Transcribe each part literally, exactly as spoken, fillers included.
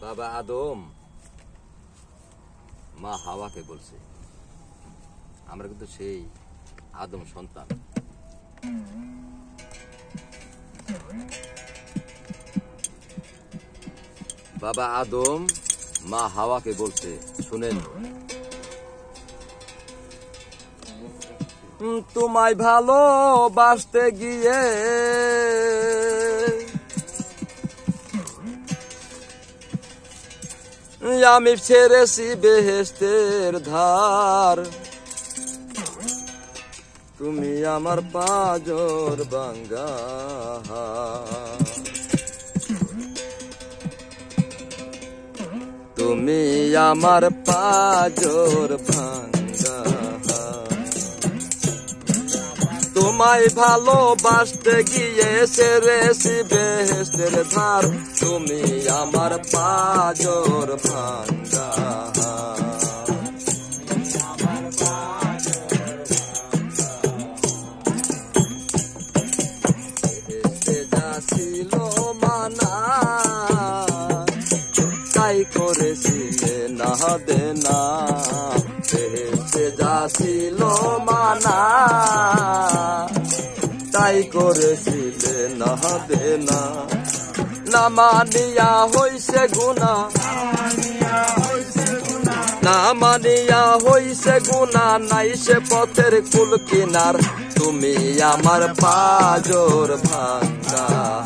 বাবা আদম মা হাওয়াকে বলছে আমরা কিন্তু সেই আদম সন্তান। বাবা আদম মা হাওয়াকে বলছে, শুনেন, তোমায় ভালোবাসতে গিয়ে আমি ছেড়েছি বেহেশতের ধার, তুমি আমার পাজর ভাঙ্গা, তুমি আমার পাজর ভাঙ্গা, তোমায় ভালোবাসতে গিয়ে ছেড়েছি বেহেশতের ধার, তুমি আমার পাজর ভাঙ্গা। বেহেশতে যা ছিল মানা তাই করেছিলে না দেনা, বেহেশতে যা ছিল মানা তাই করেছিলে না দেনা, না মানিয়া হইছে গুনা, না মানিয়া হইছে গুনা, নাই সে পথের কুল কিনার, তুমি আমার পাজর ভাঙ্গা,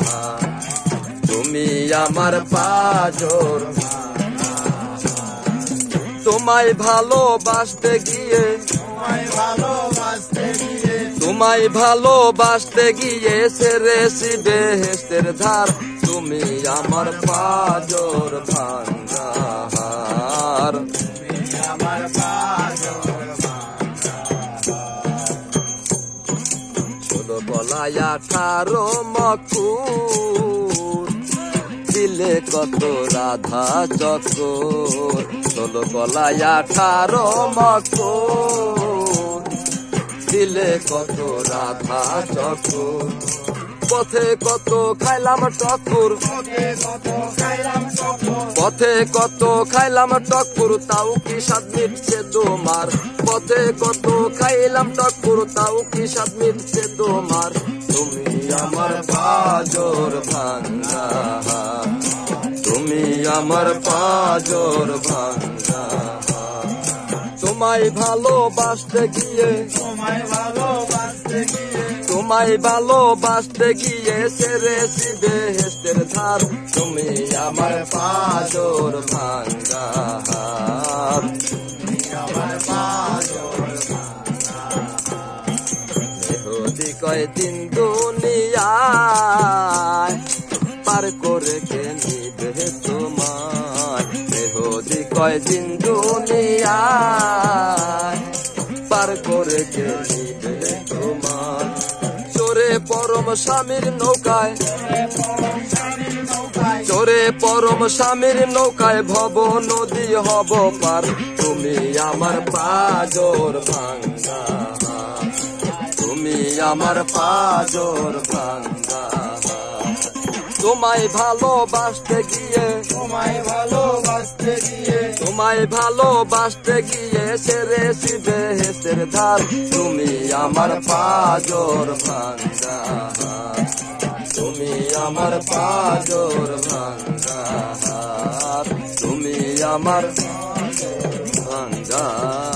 তুমি আমার পাজর ভাঙ্গা। তোমায় ভালোবাসতে গিয়ে তোমায় ভালোবাসতে গিয়ে তোমায় ভালোবাসতে গিয়ে ছেড়েছি বেহেশতের ধার, তুমি আমার পাজর ভাঙ্গা, তুমি আমার পাজর ভাঙ্গা। ষোলো গলায় আঠারো মকুর, দিলে কত রাধা চক্কর, ষোলো গলায় আঠারো মকুর, দিলে কত রাধা চক্কর, পথে কত খাইলাম টক্কর, পথে কত খাইলাম টক্কর, তাও কি স্বাদ মিটছে তোমার, পথে কত খাইলাম টক্কর, তাও কি স্বাদ মিটছে তোমার, তুমি আমার পাজর ভাঙ্গা, তুমি আমার পাজর ভাঙ্গা। তোমায় ভালোবাসতে গিয়ে তোমায় ভালোবাসতে গিয়ে তোমায় ভালোবাসতে গিয়ে ছেড়েছি বেহেশতের ধার, তুমি আমার পাজর ভাঙ্গা, তুমি আমার পাজর ভাঙ্গা। মেহদি কয়দিন দুনিয়ায় পার করে কে নিবে তোমায়, মেহদি কয়দিন দুনিয়ায় পার করে কে নিবে তোমার, চোরে পরম স্বামীর নৌকায়, চোরে পরম স্বামীর নৌকায় ভব নদী হব পার, তুমি আমার পাজর ভাঙ্গা, তুমি আমার পাজর ভাঙ্গা। তোমায় ভালোবাসতে গিয়ে তোমায় ভালোবাসতে গিয়ে তোমায় ভালোবাসতে গিয়ে ছেড়েছি বেহেশতের ধার, তুমি আমার পাজর ভাঙ্গা, তুমি আমার পাজর ভাঙ্গা, তুমি আমার পাজর ভাঙ্গা।